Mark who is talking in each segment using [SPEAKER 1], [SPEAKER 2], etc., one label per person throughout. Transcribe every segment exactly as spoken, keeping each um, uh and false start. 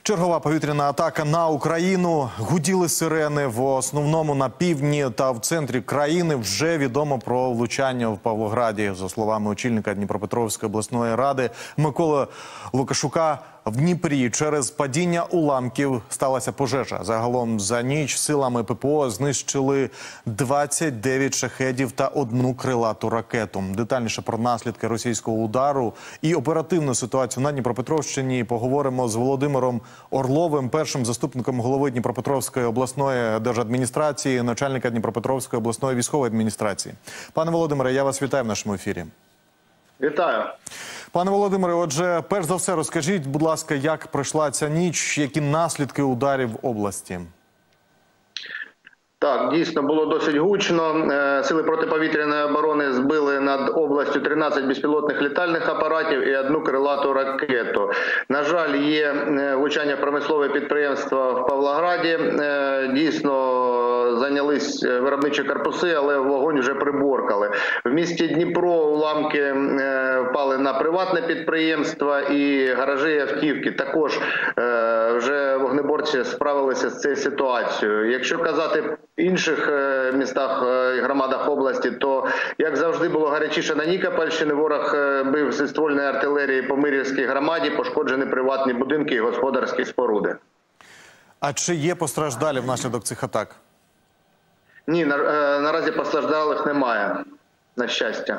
[SPEAKER 1] Чергова повітряна атака на Україну. Гуділи сирени в основному на півдні та в центрі країни. Вже відомо про влучання в Павлограді. За словами очільника Дніпропетровської обласної ради Миколи Лукашука, в Дніпрі через падіння уламків сталася пожежа. Загалом за ніч силами ППО знищили двадцять дев'ять шахедів та одну крилату ракету. Детальніше про наслідки російського удару і оперативну ситуацію на Дніпропетровщині поговоримо з Володимиром Орловим, першим заступником голови Дніпропетровської обласної держадміністрації, начальника Дніпропетровської обласної військової адміністрації. Пане Володимире, я вас вітаю в нашому ефірі.
[SPEAKER 2] Вітаю.
[SPEAKER 1] Пане Володимире, отже, перш за все, розкажіть, будь ласка, як пройшла ця ніч, які наслідки ударів в області?
[SPEAKER 2] Так, дійсно, було досить гучно. Сили протиповітряної оборони збили над областю тринадцять безпілотних літальних апаратів і одну крилату ракету. На жаль, є влучання в промислове підприємство в Павлограді. Дійсно, зайнялись виробничі корпуси, але вогонь вже приборкали. В місті Дніпро уламки впали на приватне підприємство і гаражі і автівки. Також вже вогнеборці справилися з цією ситуацією. Якщо казати в інших містах і громадах області, то, як завжди, було гарячіше на Нікопольщині. Ворог бив зі ствольної артилерії по Мирівській громаді, пошкоджені приватні будинки і господарські споруди.
[SPEAKER 1] А чи є постраждалі внаслідок цих атак?
[SPEAKER 2] Ні, на, наразі постраждалих немає, на щастя.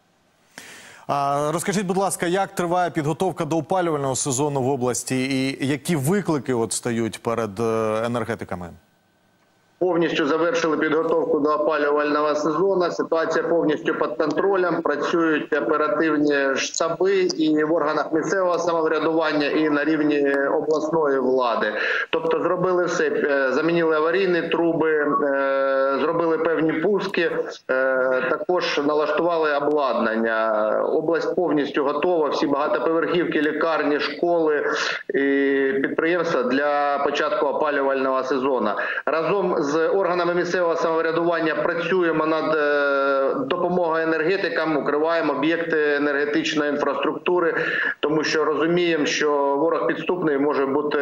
[SPEAKER 1] А розкажіть, будь ласка, як триває підготовка до опалювального сезону в області і які виклики от стають перед енергетиками?
[SPEAKER 2] Повністю завершили підготовку до опалювального сезону. Ситуація повністю під контролем. Працюють оперативні штаби і в органах місцевого самоврядування, і на рівні обласної влади. Тобто зробили все. Замінили аварійні труби, зробили певні пуски, також налаштували обладнання. Область повністю готова. Всі багатоповерхівки, лікарні, школи і підприємства для початку опалювального сезону. Разом з З органами місцевого самоврядування працюємо над допомогою енергетикам, укриваємо об'єкти енергетичної інфраструктури, тому що розуміємо, що ворог підступний може бути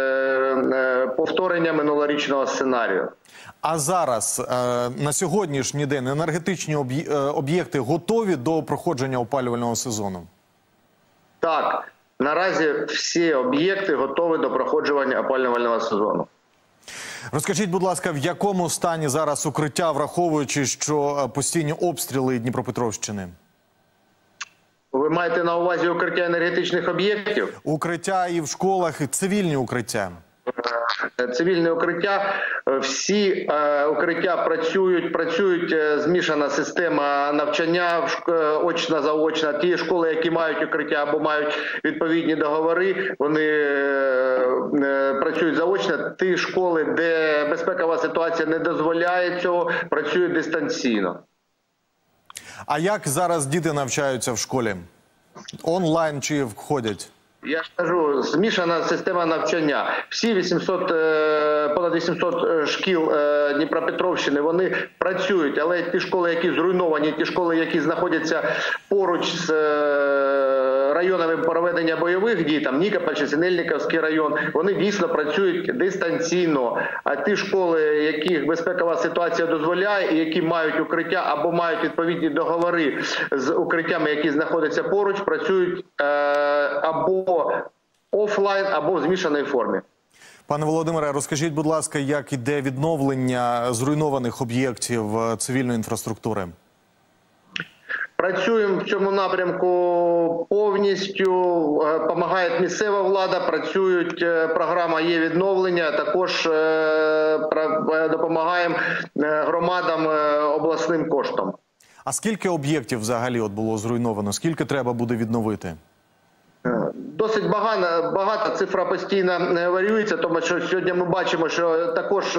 [SPEAKER 2] повторенням минулорічного сценарію.
[SPEAKER 1] А зараз, на сьогоднішній день, енергетичні об'єкти готові до проходження опалювального сезону?
[SPEAKER 2] Так, наразі всі об'єкти готові до проходження опалювального сезону.
[SPEAKER 1] Розкажіть, будь ласка, в якому стані зараз укриття, враховуючи, що постійні обстріли Дніпропетровщини?
[SPEAKER 2] Ви маєте на увазі укриття енергетичних об'єктів?
[SPEAKER 1] Укриття і в школах, і цивільні укриття.
[SPEAKER 2] Цивільне укриття, всі е, укриття працюють, працюють е, змішана система навчання, очно-заочно. Ті школи, які мають укриття або мають відповідні договори, вони е, працюють заочно. Ті школи, де безпекова ситуація не дозволяє цього, працюють дистанційно.
[SPEAKER 1] А як зараз діти навчаються в школі? Онлайн чи входять?
[SPEAKER 2] Я ж кажу, змішана система навчання. Всі вісімсот, понад вісімсот шкіл Дніпропетровщини, вони працюють, але ті школи, які зруйновані, ті школи, які знаходяться поруч з районами проведення бойових дій, там Нікопольщина, Синельниківський район, вони дійсно працюють дистанційно. А ті школи, яких безпекова ситуація дозволяє, і які мають укриття або мають відповідні договори з укриттями, які знаходяться поруч, працюють е, або офлайн, або в змішаній формі.
[SPEAKER 1] Пане Володимире, розкажіть, будь ласка, як іде відновлення зруйнованих об'єктів цивільної інфраструктури?
[SPEAKER 2] Працюємо в цьому напрямку повністю, допомагає місцева влада, працюють, програма є відновлення, також допомагаємо громадам обласним коштом. А
[SPEAKER 1] скільки об'єктів взагалі от було зруйновано? Скільки треба буде відновити?
[SPEAKER 2] Досить багато, багато, цифра постійно варіюється, тому що сьогодні ми бачимо, що також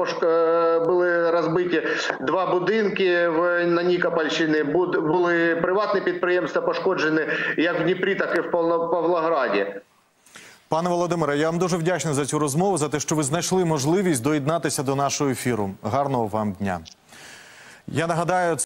[SPEAKER 2] були розбиті два будинки на Нікопольщині, були приватні підприємства пошкоджені як в Дніпрі, так і в Павлограді.
[SPEAKER 1] Пане Володимире, я вам дуже вдячний за цю розмову, за те, що ви знайшли можливість доєднатися до нашого ефіру. Гарного вам дня. Я нагадаю...